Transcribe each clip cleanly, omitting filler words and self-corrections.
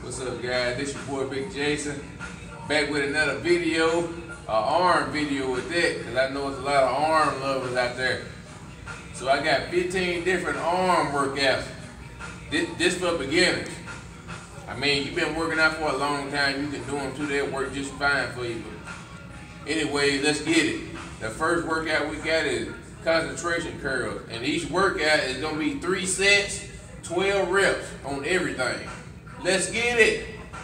What's up, guys? This your boy Big Jason, back with another video, an arm video with that, because I know there's a lot of arm lovers out there. So I got 15 different arm workouts. This for beginners. I mean, you've been working out for a long time, you can do them too, they'll work just fine for you. But anyway, let's get it. The first workout we got is concentration curls, and each workout is gonna be 3 sets, 12 reps on everything. Let's get it.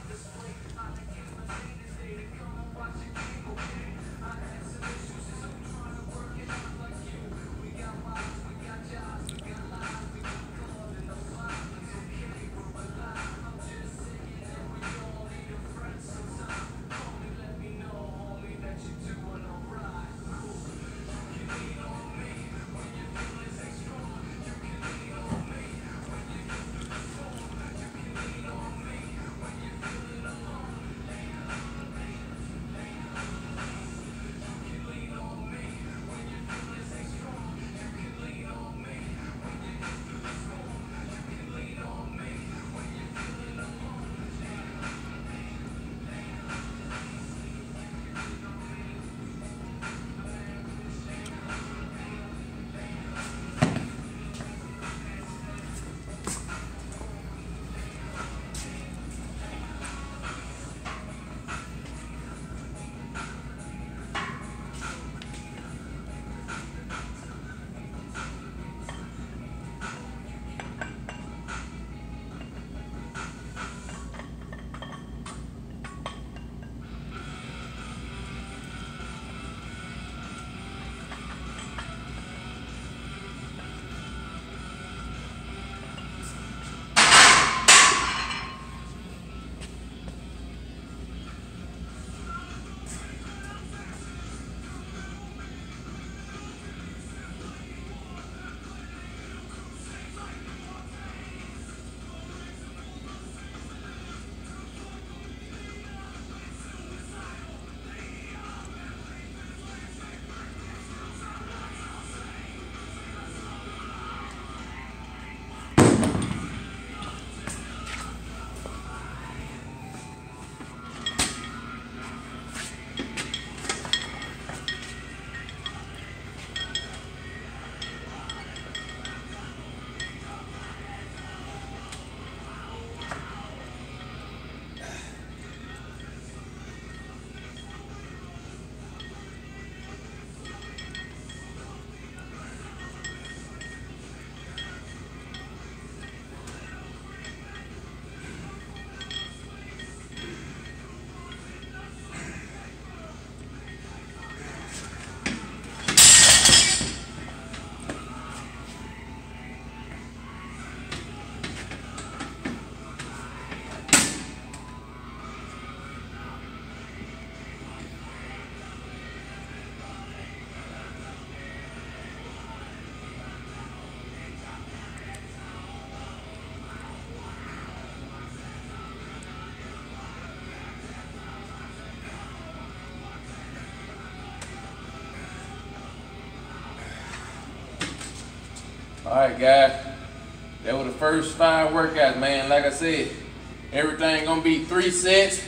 Alright guys, that was the first 5 workouts, man. Like I said, everything gonna be 3 sets,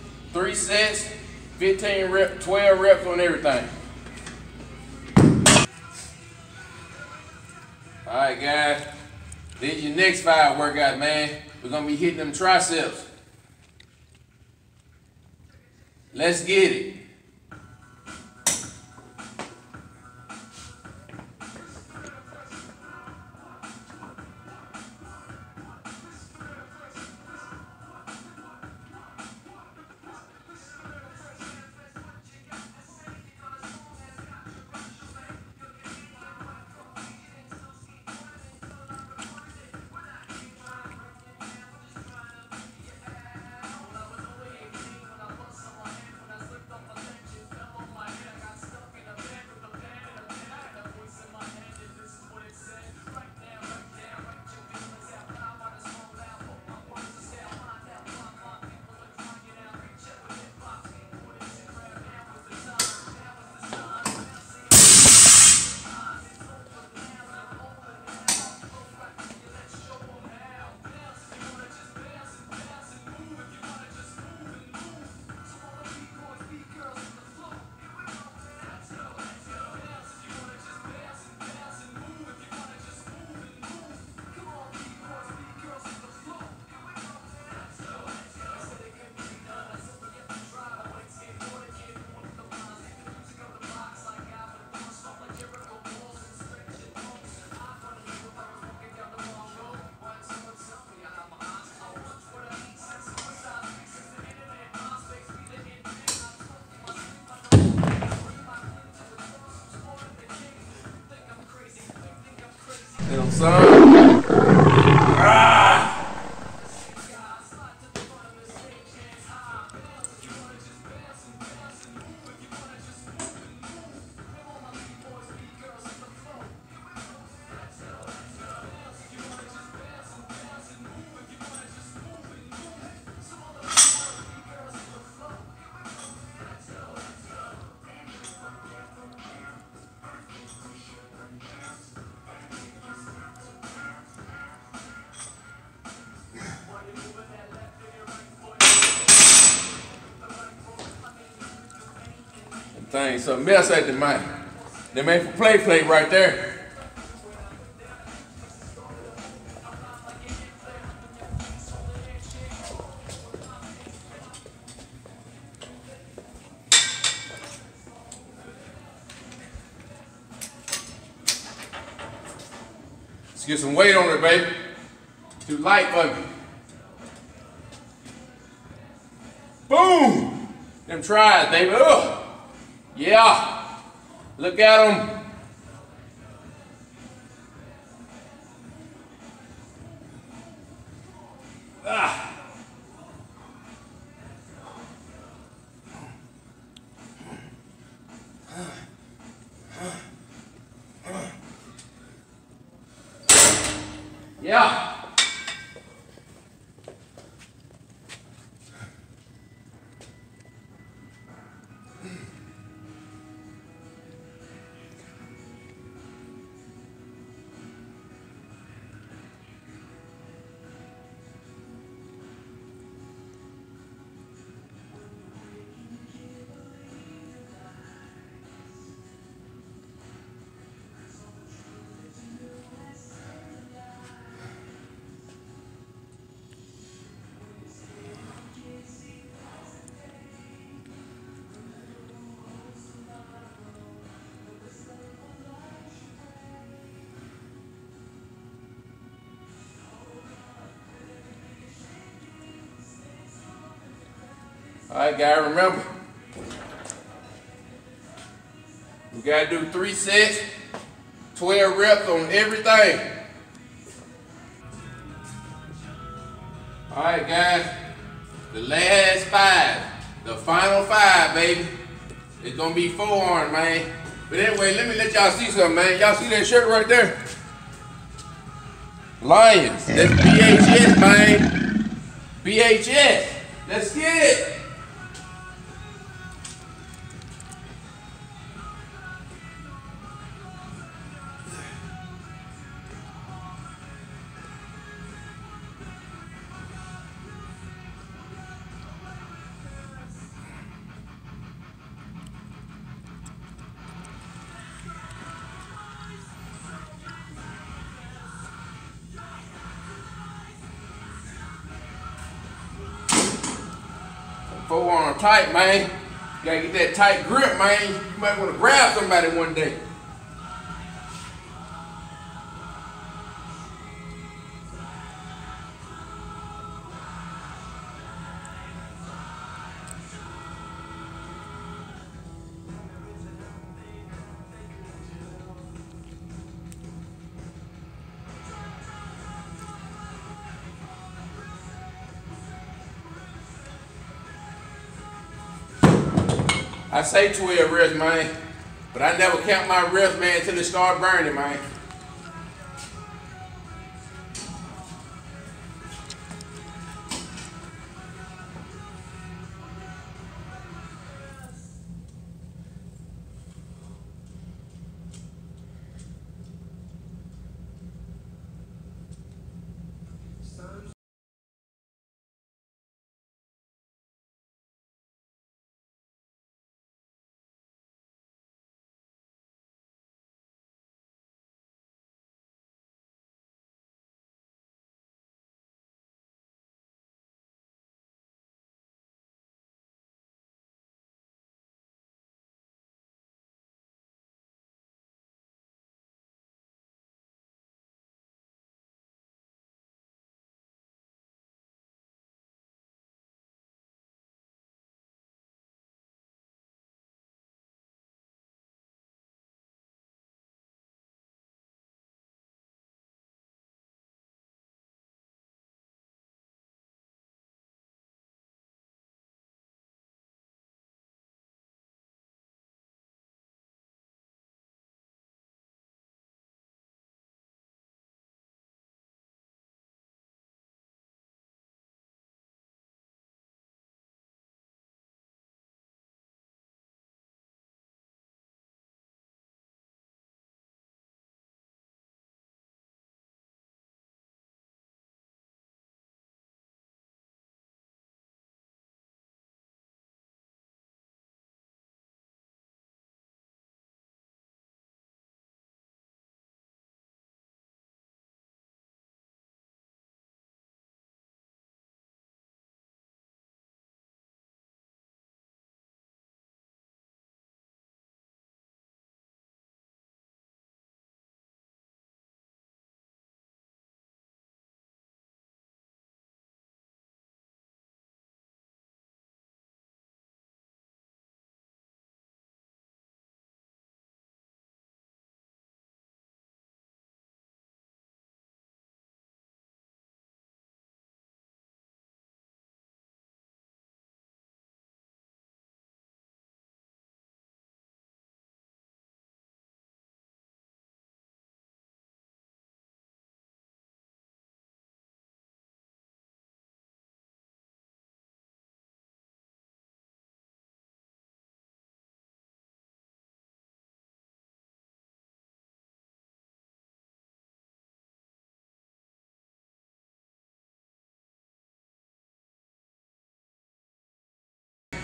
15 reps, 12 reps on everything. Alright guys, then your next 5 workouts, man. We're gonna be hitting them triceps. Let's get it. son. Ah. Thing, something else at the mind. They made for play right there. Let's get some weight on it, baby. Too light for me. Boom! Them tries, baby. Ugh. Yeah. Look at them. Ah. Yeah. All right, guys, remember, we gotta do 3 sets, 12 reps on everything. All right, guys, the last 5, the final 5, baby. It's gonna be forearm, man. But anyway, let me let y'all see something, man. Y'all see that shirt right there? Lions, that's BHS, man. BHS, let's get it. Forearm tight, man. You gotta get that tight grip, man. You might want to grab somebody one day. I say 12 reps, man, but I never count my reps, man, until it start burning, man.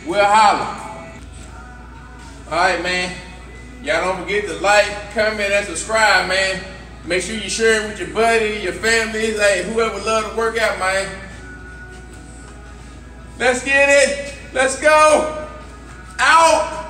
we'll holler. All right, man. Y'all don't forget to like, comment, and subscribe, man. Make sure you share it with your buddy, your family, like whoever love to work out, man. Let's get it. Let's go. Out.